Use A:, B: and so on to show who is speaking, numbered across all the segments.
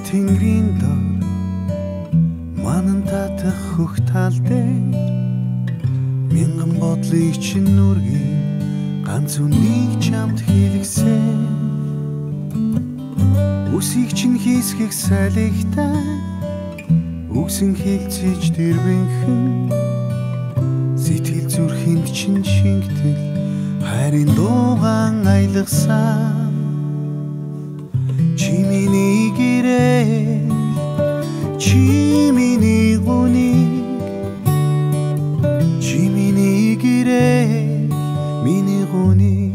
A: тэнгэрийн дор манан татах хөх тал дээр мянган бодлыг чинь нүргийн ганц үнийг чамд хэлгсэн үсийг чинь хийсгэх салхитай үгсэн хэлцэж дэрвэнхэн сэтгэл зүрхэнд чинь шингэтэл хайрын дуугаан аялгасан чи миний гэрээ чи миний гүнийг чи миний гэрээ миний гүнийг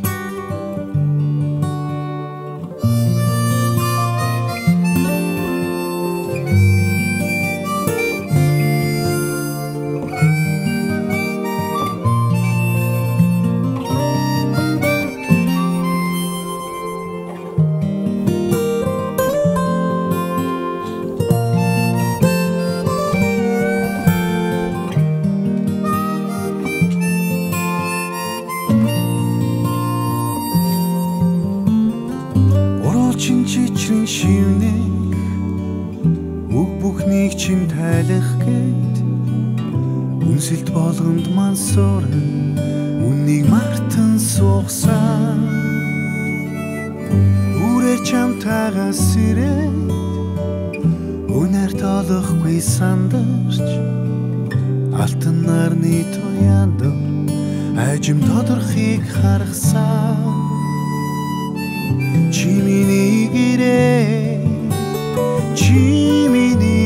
A: чичрэн шивнэг үг бүхнийг чинь тайлах гээд үнсэлт болгонд мансууран үннийг мартан суугсан үрээр чамтайгаас ирээд үнээр тоолохгүй сандарч алтан нарны туяанд ажим тодорхийг харгасан чи миний гэрээ чи миний